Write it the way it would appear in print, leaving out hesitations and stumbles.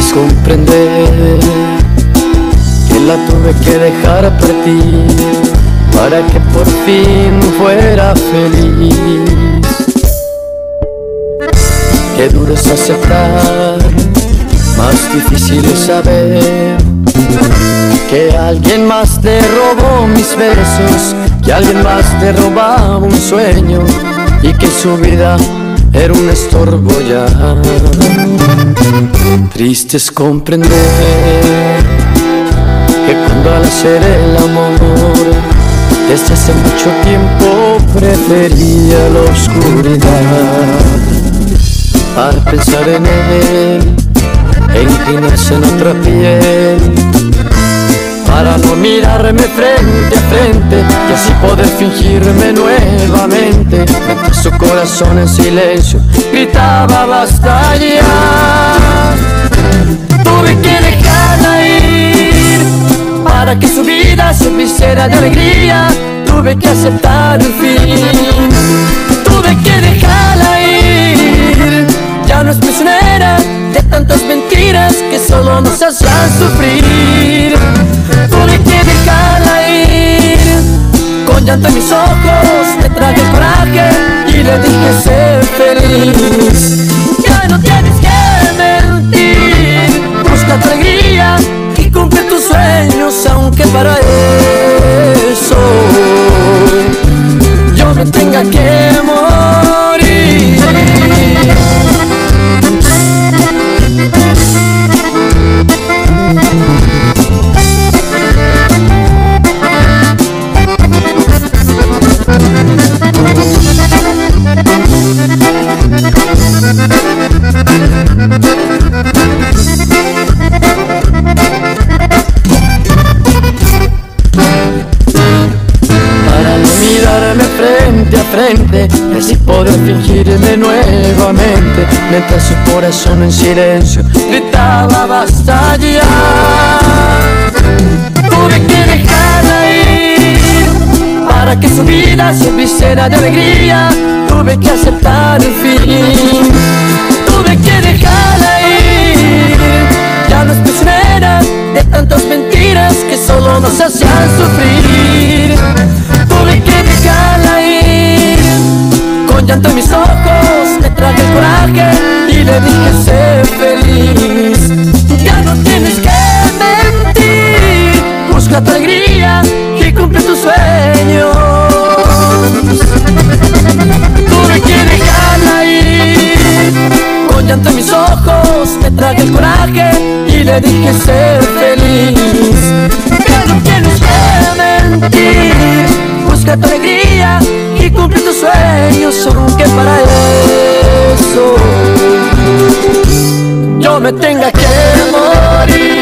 comprender que la tuve que dejar partir para que por fin fuera feliz. Qué duro es aceptar, más difícil es saber que alguien más te robó mis besos, que alguien más te robaba un sueño y que su vida era un estorbo ya. Triste es comprender que cuando al hacer el amor desde hace mucho tiempo prefería la oscuridad. Al pensar en él e inclinarse en otra piel, para no mirarme frente a frente y así poder fingirme nuevamente, mientras su corazón en silencio gritaba basta ya. Tuve que dejarla ir para que su vida se vistiera de alegría. Tuve que aceptar el fin, tuve que dejarla ir. Ya no es prisionera de tantas mentiras que solo nos hacían sufrir. Tuve que dejarla ir. Con llanto en mis ojos me traje el coraje y le dije sé feliz. Ya no tienes que mentir, busca tu alegría y cumple tus sueños, aunque para eso yo me tenga que morir. Frente a frente y así poder fingirme nuevamente, mientras su corazón en silencio gritaba basta ya. Tuve que dejarla ir para que su vida se vistiera de alegría. Tuve que aceptar el fin, tuve que dejarla ir. Ya no es prisionera de tantas mentiras que solo nos hacían sufrir. Tuve que dejarla ir. Con llanto en mis ojos me traje el coraje y le dije sé feliz. Ya no tienes que mentir, busca tu alegría y cumple tus sueños. Tuve que dejarla ir. Con llanto en mis ojos me traje el coraje y le dije ser feliz. Ya no tienes que mentir, busca tu alegría y cumple tus sueños, aunque para eso yo me tenga que morir.